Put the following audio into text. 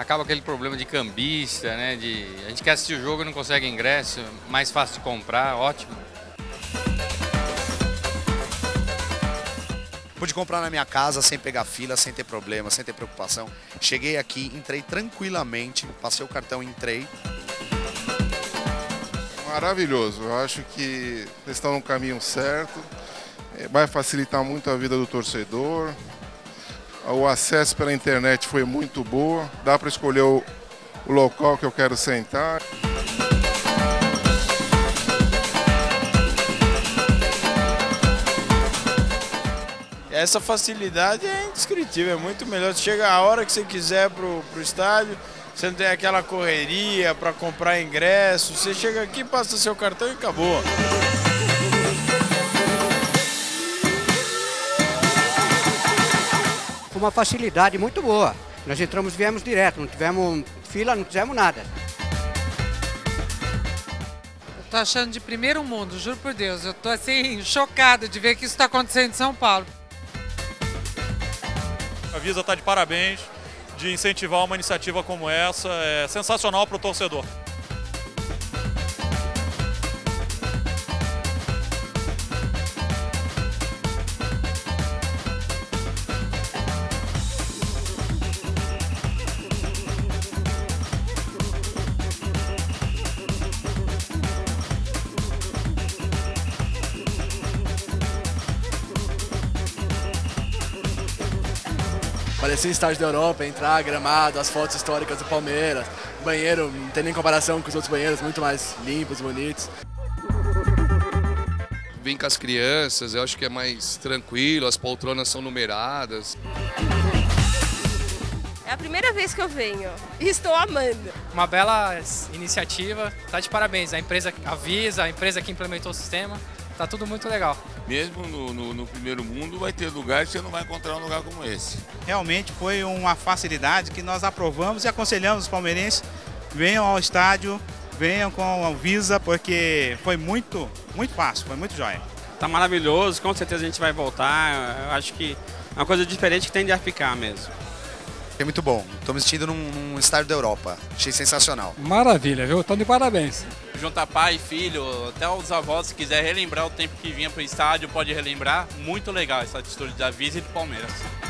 acaba aquele problema de cambista, né? A gente quer assistir o jogo e não consegue ingresso, mais fácil de comprar, ótimo. Pude comprar na minha casa sem pegar fila, sem ter problema, sem ter preocupação. Cheguei aqui, entrei tranquilamente, passei o cartão e entrei. Maravilhoso, eu acho que eles estão no caminho certo, vai facilitar muito a vida do torcedor. O acesso pela internet foi muito boa, dá para escolher o local que eu quero sentar. Essa facilidade é indescritível, é muito melhor. Você chega a hora que você quiser pro estádio, você não tem aquela correria para comprar ingresso, você chega aqui, passa seu cartão e acabou. Foi uma facilidade muito boa. Nós entramos e viemos direto, não tivemos fila, não fizemos nada. Eu tô achando de primeiro mundo, juro por Deus. Eu tô assim, chocada de ver que isso está acontecendo em São Paulo. A Visa está de parabéns de incentivar uma iniciativa como essa, é sensacional para o torcedor. Parecia um estádio da Europa, entrar, gramado, as fotos históricas do Palmeiras, banheiro, não tem nem comparação com os outros banheiros, muito mais limpos, bonitos. Vim com as crianças, eu acho que é mais tranquilo, as poltronas são numeradas. É a primeira vez que eu venho e estou amando. Uma bela iniciativa, tá de parabéns. A empresa avisa, a empresa que implementou o sistema, tá tudo muito legal. Mesmo no primeiro mundo vai ter lugares que você não vai encontrar um lugar como esse. Realmente foi uma facilidade que nós aprovamos e aconselhamos os palmeirenses, venham ao estádio, venham com a Visa, porque foi muito fácil, foi muito jóia. Tá maravilhoso, com certeza a gente vai voltar, eu acho que é uma coisa diferente que tende a ficar mesmo. É muito bom, estou me sentindo num estádio da Europa, achei sensacional. Maravilha, viu? Estão de parabéns. Juntar pai e filho, até os avós, se quiser relembrar o tempo que vinha para o estádio, pode relembrar. Muito legal essa atitude da Visa e do Palmeiras.